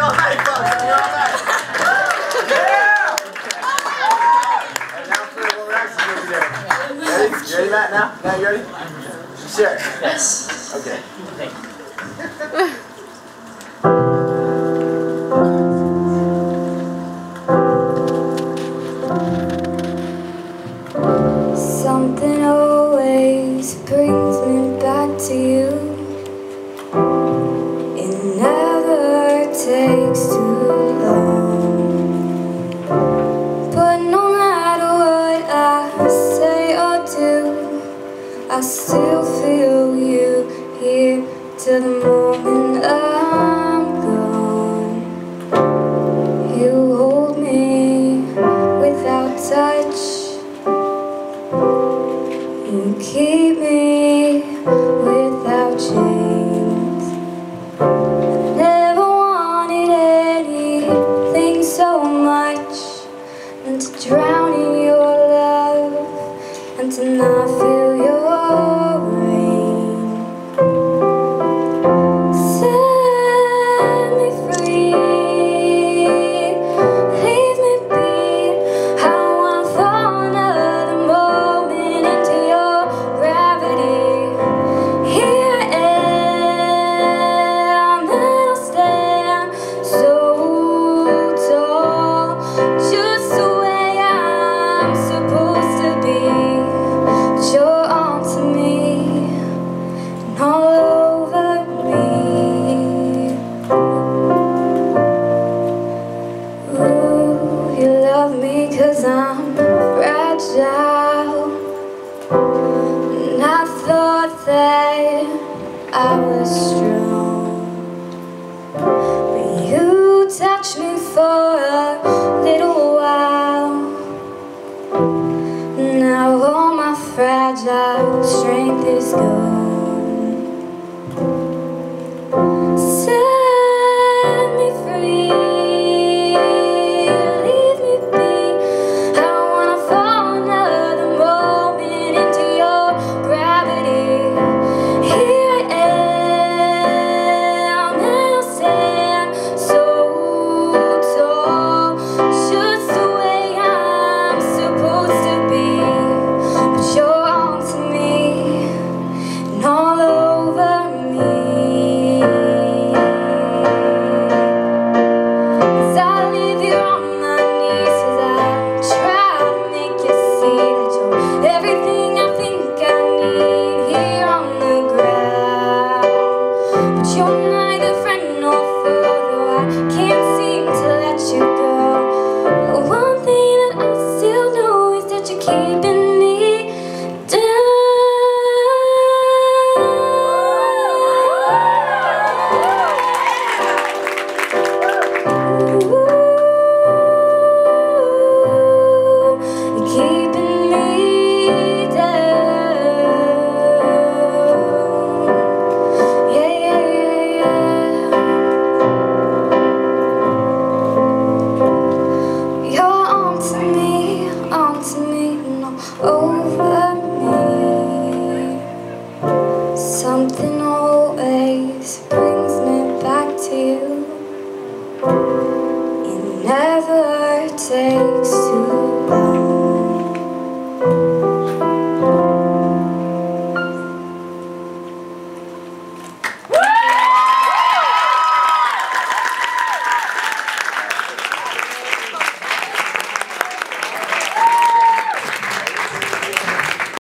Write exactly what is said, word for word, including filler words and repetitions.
all night, folks. It'll be all night. Yeah! And now for what we're actually going to be doing. Ready? You ready, Matt, now? Matt, you ready? Sure. Yes. Okay. Thank you. Something always brings me back to you. It never takes too long. But no matter what I say or do, I still feel you here till the moment I'm gone. You hold me without touch. You keep me without chains. Never wanted anything so much than to drown in your love and to not feel your rain. Set me free, leave me be. I wanna fall another moment into your gravity. Here I am, and I'll stand so tall, just the way I'm supposed to be. But you're onto me and all over me. Ooh, you love me 'cause I'm fragile, and I thought that I was strong. But you touched me for a little while. Now all my fragile strength is gone. Set me free, leave me be. I don't wanna fall another moment into your gravity. Here I am, and I'll stand so tall, just the way I'm supposed to be. But you're onto me and all over me. As I leave you on my knees, as I try to make you see that you're everything I think I need here on the ground. But you're neither friend nor foe, though I can't seem to let you go. The one thing that I still know is that you're keeping me down. You're keeping me down. Yeah, yeah, yeah, yeah. You're onto me, onto me, and all over me. Something always brings me back to you. It never takes